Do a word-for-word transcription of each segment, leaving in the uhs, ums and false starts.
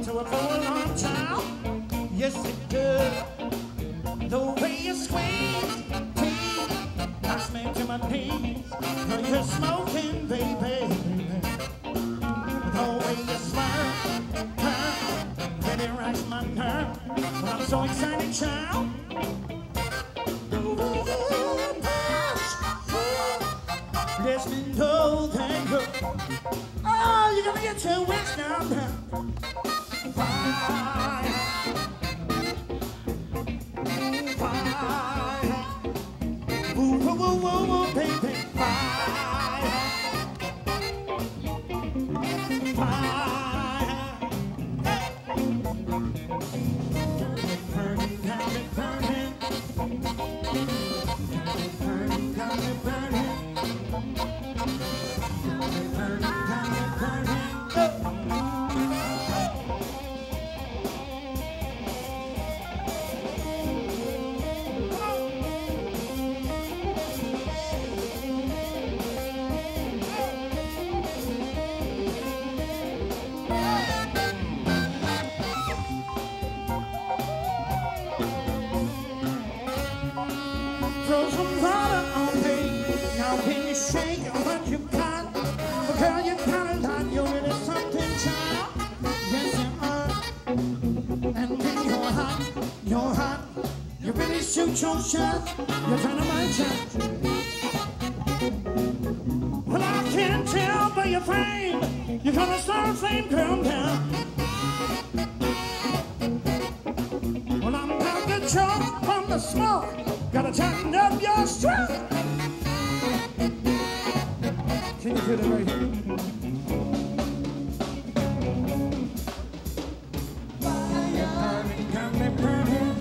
to a full on child. Yes, it does. The way you squeeze, tease, knocks me to my knees. Girl, you're smoking, baby. The way you smirk, turn, really rocks my nerve. But I'm so excited, child. Let me know that you're, oh, you're gonna get your wings down now. Fire, fire, woo, woo, woo, woo, woo, baby, fire, fire, burning, got it burning, burning, got it burning. Throw some water on me. Now can you shake what you got? But girl, you got a lot. You're really something, child. Yes, you are. And when you're hot, you're hot. You really shoot your shot. You're dynamite, child. Well, I can't tell by your frame. You're gonna start a flame, girl, now. Well, I'm about to choke from the smoke. Gotta tighten up your strap. Can you do that right here? Fire burning, got me burning.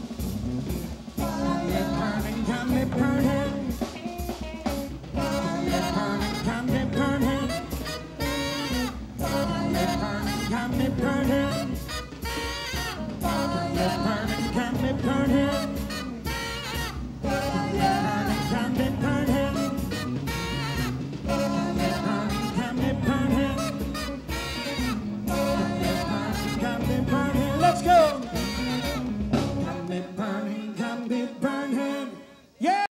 Fire burning, got me burning. Fire burning, got me burning. Fire burning, got me burning. Fire burning, got me burning. Let's go!